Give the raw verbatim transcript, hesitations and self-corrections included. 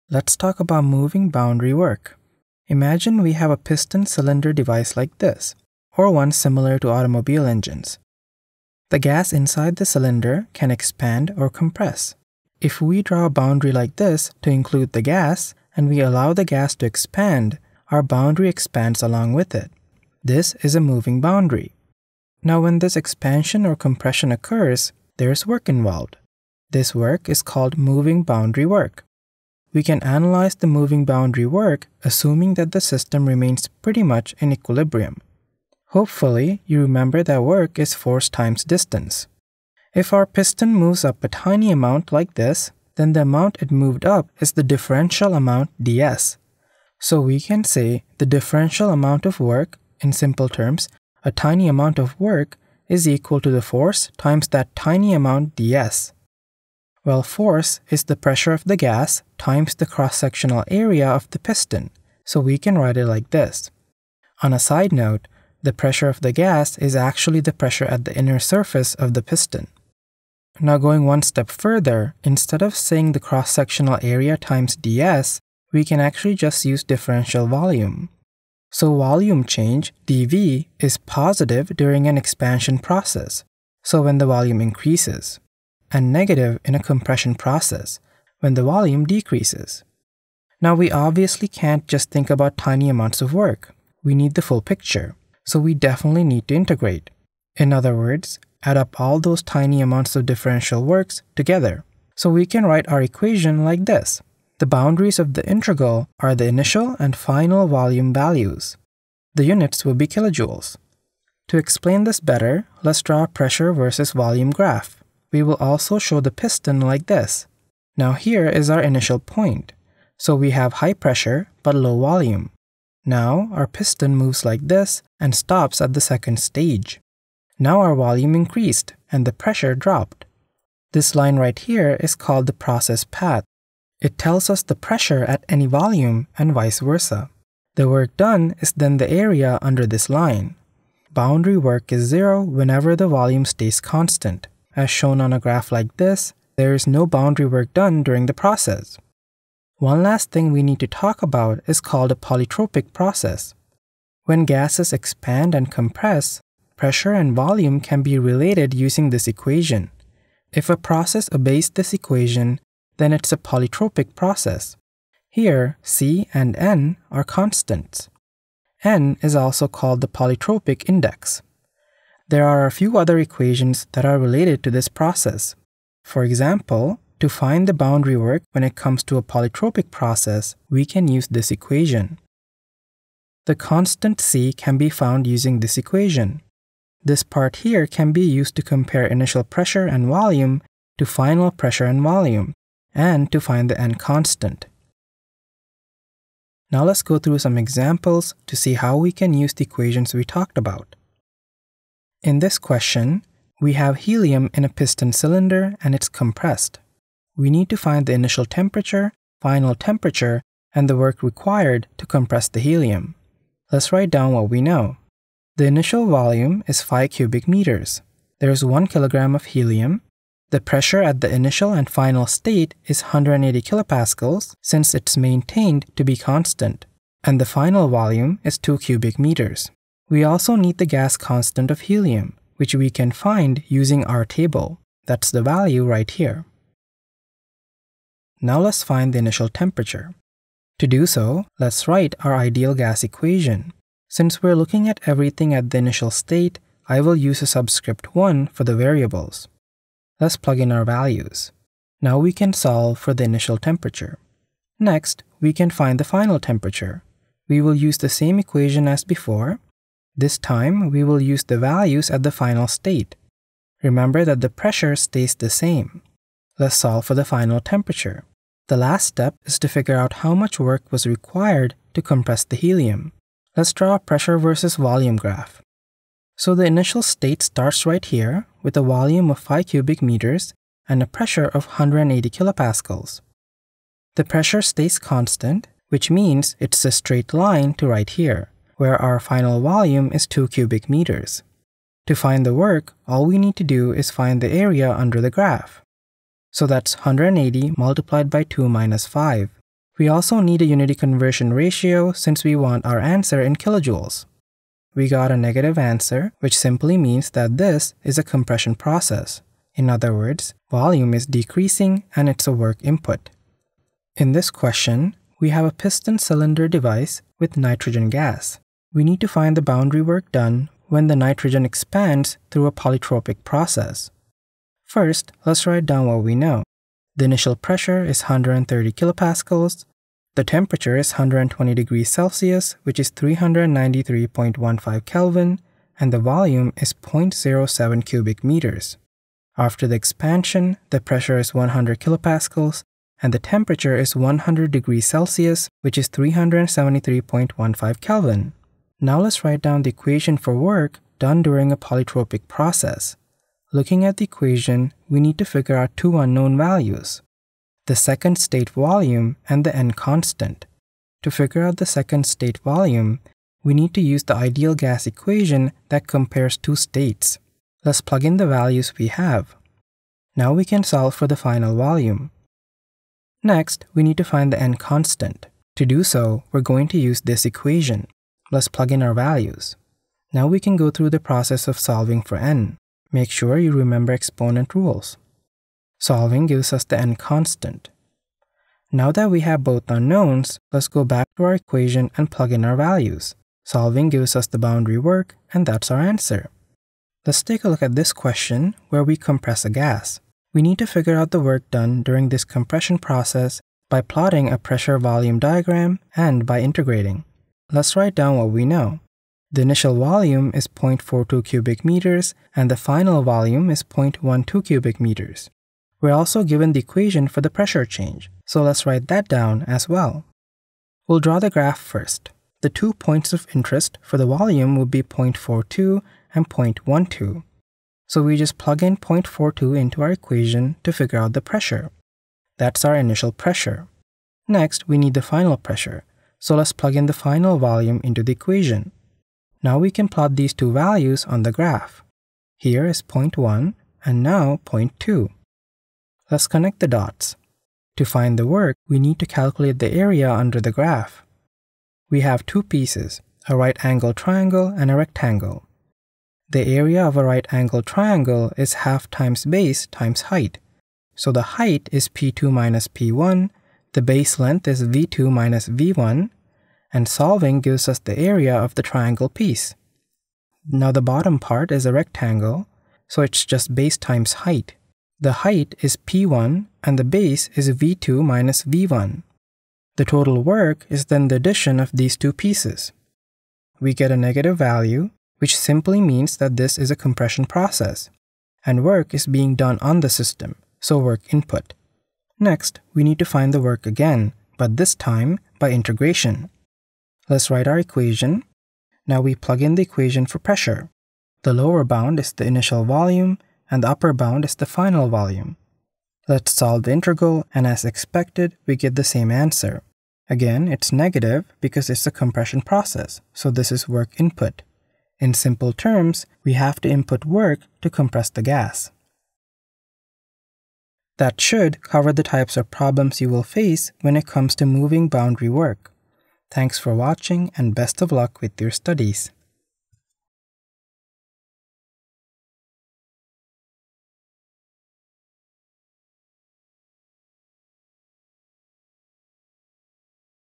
Let's talk about moving boundary work. Imagine we have a piston-cylinder device like this, or one similar to automobile engines. The gas inside the cylinder can expand or compress. If we draw a boundary like this to include the gas, and we allow the gas to expand, our boundary expands along with it. This is a moving boundary. Now when this expansion or compression occurs, there is work involved. This work is called moving boundary work. We can analyze the moving boundary work assuming that the system remains pretty much in equilibrium. Hopefully, you remember that work is force times distance. If our piston moves up a tiny amount like this, then the amount it moved up is the differential amount ds. So we can say the differential amount of work, in simple terms, a tiny amount of work is equal to the force times that tiny amount ds. Well, force is the pressure of the gas times the cross-sectional area of the piston, so we can write it like this. On a side note, the pressure of the gas is actually the pressure at the inner surface of the piston. Now going one step further, instead of saying the cross-sectional area times ds, we can actually just use differential volume. So volume change, dV, is positive during an expansion process, so when the volume increases, and negative in a compression process, when the volume decreases. Now we obviously can't just think about tiny amounts of work. We need the full picture, so we definitely need to integrate. In other words, add up all those tiny amounts of differential works together. So we can write our equation like this. The boundaries of the integral are the initial and final volume values. The units will be kilojoules. To explain this better, let's draw a pressure versus volume graph. We will also show the piston like this. Now here is our initial point. So we have high pressure but low volume. Now our piston moves like this and stops at the second stage. Now our volume increased and the pressure dropped. This line right here is called the process path. It tells us the pressure at any volume and vice versa. The work done is then the area under this line. Boundary work is zero whenever the volume stays constant. As shown on a graph like this, there is no boundary work done during the process. One last thing we need to talk about is called a polytropic process. When gases expand and compress, pressure and volume can be related using this equation. If a process obeys this equation, then it's a polytropic process. Here, C and N are constants. N is also called the polytropic index. There are a few other equations that are related to this process. For example, to find the boundary work when it comes to a polytropic process, we can use this equation. The constant C can be found using this equation. This part here can be used to compare initial pressure and volume to final pressure and volume, and to find the N constant. Now let's go through some examples to see how we can use the equations we talked about. In this question, we have helium in a piston cylinder and it's compressed. We need to find the initial temperature, final temperature, and the work required to compress the helium. Let's write down what we know. The initial volume is five cubic meters. There is one kilogram of helium. The pressure at the initial and final state is one hundred eighty kilopascals since it's maintained to be constant, and the final volume is two cubic meters. We also need the gas constant of helium, which we can find using our table. That's the value right here. Now let's find the initial temperature. To do so, let's write our ideal gas equation. Since we're looking at everything at the initial state, I will use a subscript one for the variables. Let's plug in our values. Now we can solve for the initial temperature. Next, we can find the final temperature. We will use the same equation as before. This time, we will use the values at the final state. Remember that the pressure stays the same. Let's solve for the final temperature. The last step is to figure out how much work was required to compress the helium. Let's draw a pressure versus volume graph. So the initial state starts right here with a volume of five cubic meters and a pressure of one hundred eighty kilopascals. The pressure stays constant, which means it's a straight line to right here, where our final volume is two cubic meters. To find the work, all we need to do is find the area under the graph. So that's one hundred eighty multiplied by two minus five. We also need a unity conversion ratio since we want our answer in kilojoules. We got a negative answer, which simply means that this is a compression process. In other words, volume is decreasing and it's a work input. In this question, we have a piston-cylinder device with nitrogen gas. We need to find the boundary work done when the nitrogen expands through a polytropic process. First, let's write down what we know. The initial pressure is one hundred thirty kilopascals, the temperature is one hundred twenty degrees Celsius, which is three hundred ninety-three point one five Kelvin, and the volume is zero point zero seven cubic meters. After the expansion, the pressure is one hundred kilopascals, and the temperature is one hundred degrees Celsius, which is three hundred seventy-three point one five Kelvin. Now let's write down the equation for work done during a polytropic process. Looking at the equation, we need to figure out two unknown values: the second state volume and the N constant. To figure out the second state volume, we need to use the ideal gas equation that compares two states. Let's plug in the values we have. Now we can solve for the final volume. Next, we need to find the N constant. To do so, we're going to use this equation. Let's plug in our values. Now we can go through the process of solving for N. Make sure you remember exponent rules. Solving gives us the N constant. Now that we have both unknowns, let's go back to our equation and plug in our values. Solving gives us the boundary work, and that's our answer. Let's take a look at this question where we compress a gas. We need to figure out the work done during this compression process by plotting a pressure-volume diagram and by integrating. Let's write down what we know. The initial volume is zero point four two cubic meters and the final volume is zero point one two cubic meters. We're also given the equation for the pressure change, so let's write that down as well. We'll draw the graph first. The two points of interest for the volume would be zero point four two and zero point one two. So we just plug in zero point four two into our equation to figure out the pressure. That's our initial pressure. Next, we need the final pressure, so let's plug in the final volume into the equation. Now we can plot these two values on the graph. Here is zero point one and now zero point two. Let's connect the dots. To find the work, we need to calculate the area under the graph. We have two pieces, a right-angled triangle and a rectangle. The area of a right-angled triangle is half times base times height. So the height is P two minus P one, the base length is V two minus V one, and solving gives us the area of the triangle piece. Now the bottom part is a rectangle, so it's just base times height. The height is P one and the base is V two minus V one. The total work is then the addition of these two pieces. We get a negative value, which simply means that this is a compression process, and work is being done on the system, so work input. Next, we need to find the work again, but this time by integration. Let's write our equation. Now we plug in the equation for pressure. The lower bound is the initial volume, and the upper bound is the final volume. Let's solve the integral, and as expected, we get the same answer. Again, it's negative because it's a compression process, so this is work input. In simple terms, we have to input work to compress the gas. That should cover the types of problems you will face when it comes to moving boundary work. Thanks for watching and best of luck with your studies.